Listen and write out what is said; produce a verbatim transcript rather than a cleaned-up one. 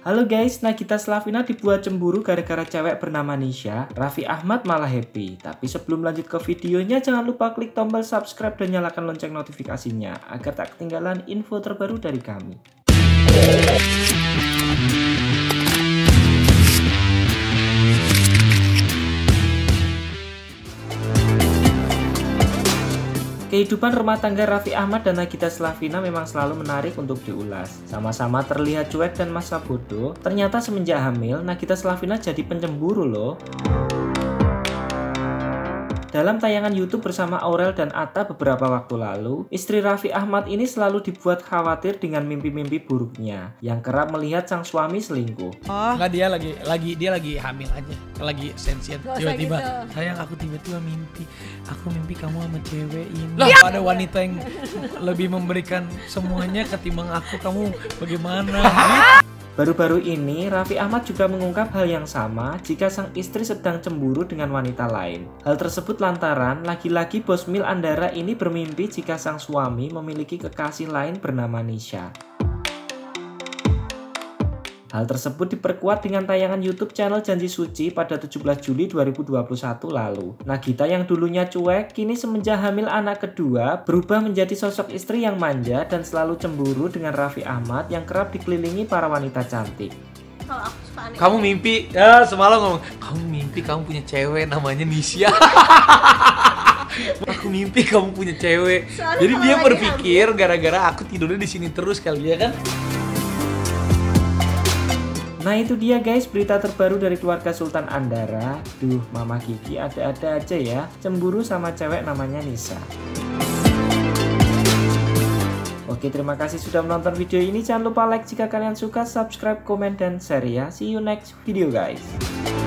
Halo guys, Nagita Slavina dibuat cemburu gara-gara cewek bernama Nisha. Raffi Ahmad malah happy. Tapi sebelum lanjut ke videonya, jangan lupa klik tombol subscribe dan nyalakan lonceng notifikasinya agar tak ketinggalan info terbaru dari kami. Kehidupan rumah tangga Raffi Ahmad dan Nagita Slavina memang selalu menarik untuk diulas. Sama-sama terlihat cuek dan masa bodoh, ternyata semenjak hamil, Nagita Slavina jadi pencemburu loh. Dalam tayangan YouTube bersama Aurel dan Atta beberapa waktu lalu, istri Raffi Ahmad ini selalu dibuat khawatir dengan mimpi-mimpi buruknya, yang kerap melihat sang suami selingkuh. Oh. Enggak, dia lagi lagi dia lagi hamil aja, lagi sensian. Tiba-tiba, gitu. Sayang aku tiba-tiba mimpi, aku mimpi kamu sama cewek ini. Lah, ya. Ada wanita yang lebih memberikan semuanya ketimbang aku, kamu bagaimana? Baru-baru ini, Raffi Ahmad juga mengungkap hal yang sama jika sang istri sedang cemburu dengan wanita lain. Hal tersebut lantaran lagi-lagi bos Mil Andara ini bermimpi jika sang suami memiliki kekasih lain bernama Nisha. Hal tersebut diperkuat dengan tayangan YouTube channel Janji Suci pada tujuh belas Juli dua ribu dua puluh satu lalu. Nagita yang dulunya cuek, kini semenjak hamil anak kedua, berubah menjadi sosok istri yang manja dan selalu cemburu dengan Raffi Ahmad yang kerap dikelilingi para wanita cantik. Kalau aku suka aneh. Kamu mimpi, ya semalam ngomong, kamu mimpi kamu punya cewek namanya Nisha. Aku mimpi kamu punya cewek. Soalnya jadi dia berpikir gara-gara aku tidurnya di sini terus kali ya kan? Nah itu dia guys berita terbaru dari keluarga Sultan Andara. Duh, Mama Kiki ada-ada aja ya, cemburu sama cewek namanya Nisha. Oke, terima kasih sudah menonton video ini. Jangan lupa like jika kalian suka, subscribe, komen, dan share ya. See you next video guys.